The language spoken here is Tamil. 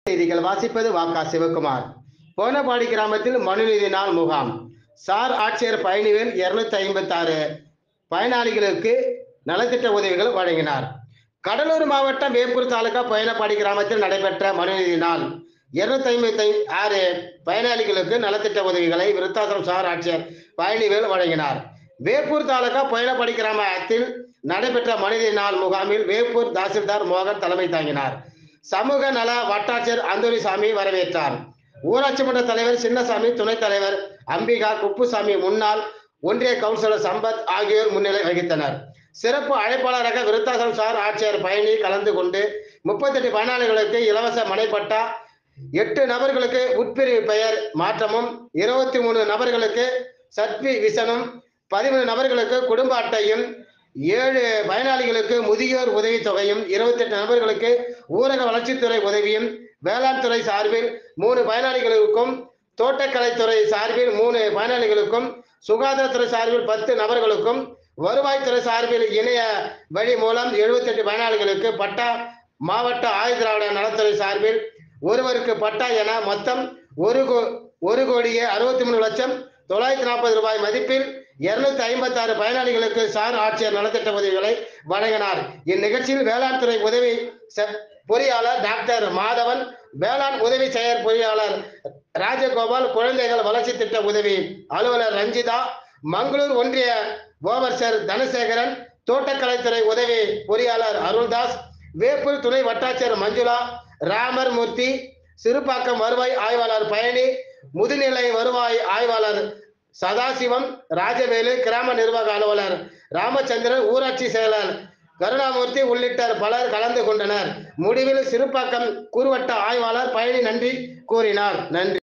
செய்திகள் வாசிப்பது வாக்கா சிவகுமார். போனபாடி கிராமத்தில் மனுநீதி நாள் முகாம். சார் ஆட்சியர் பழனிவேல் 256 பயனாளிகளுக்கு நலத்திட்ட உதவிகள் வழங்கினார். கடலூர் மாவட்டம் வேப்பூர் தாலுகா போயனப்பாடி கிராமத்தில் நடைபெற்ற மனுநீதி நாள் 256 பயனாளிகளுக்கு நலத்திட்ட உதவிகளை விருத்தாசலம் சார் ஆட்சியர் பழனிவேல் வழங்கினார். வேப்பூர் தாலுகா போயனப்பாடி கிராமத்தில் நடைபெற்ற மனுநீதி நாள் முகாமில் வேப்பூர் தாசில்தார் மோகன் தலைமை தாங்கினார். சமூக நல வட்டாட்சியர் அந்தோணிசாமி வரவேற்றார். ஊராட்சி மன்ற தலைவர் சின்னசாமி, துணைத் தலைவர் அம்பிகா, குப்புசாமி, முன்னாள் ஒன்றிய கவுன்சிலர் சம்பத் ஆகியோர் முன்னிலை வகித்தனர். சிறப்பு அழைப்பாளராக விருத்தாசலம் சார் ஆட்சியர் பழனி கலந்து கொண்டு 38 பயனாளிகளுக்கு இலவச மனைப்பட்டா, 8 நபர்களுக்கு உட்பிரிவு பெயர் மாற்றமும், 23 நபர்களுக்கு சர்டிபிகேஷனும், 13 நபர்களுக்கு குடும்ப அட்டையும், 7 பயனாளிகளுக்கு முதியோர் உதவி தொகையும், 28 நபர்களுக்கு ஊரக வளர்ச்சித்துறை உதவியும், வேளாண் துறை சார்பில் 3 பயனாளிகளுக்கும், தோட்டக்கலைத்துறை சார்பில் 3 பயனாளிகளுக்கும், சுகாதாரத்துறை சார்பில் 10 நபர்களுக்கும், வருவாய்த்துறை சார்பில் இணைய வழி மூலம் 78 பயனாளிகளுக்கு பட்டா, மாவட்ட ஆயுதிராவிட நலத்துறை சார்பில் ஒருவருக்கு பட்டா என மொத்தம் 1,63,940,000 ரூபாய் மதிப்பில் 256 பயனாளிகளுக்கு சார் ஆட்சியர் நலத்திட்ட உதவிகளை வழங்கினார். இந்நிகழ்ச்சியில் வேளாண் துறை உதவி பொறியாளர் டாக்டர் மாதவன், வேளாண் உதவி செயற் பொறியாளர் ராஜகோபால், குழந்தைகள் வளர்ச்சி திட்ட உதவி அலுவலர் ரஞ்சிதா, மங்களூர் ஒன்றிய ஓவர்சர் தனசேகரன், தோட்டக்கலைத்துறை உதவி பொறியாளர் அருள்தாஸ், வேப்பூர் துணை வட்டாட்சியர் மஞ்சுளா, ராமர்மூர்த்தி, சிறுபாக்கம் வருவாய் ஆய்வாளர் பழனி, முதுநிலை வருவாய் ஆய்வாளர் சதாசிவம், ராஜவேலு, கிராம நிர்வாக அலுவலர் ராமச்சந்திரன், ஊராட்சி செயலர் கருணாமூர்த்தி உள்ளிட்ட பலர் கலந்து கொண்டனர். முடிவில் சிறுபாக்கம் குறுவட்ட ஆய்வாளர் பழனி நன்றி கூறினார். நன்றி.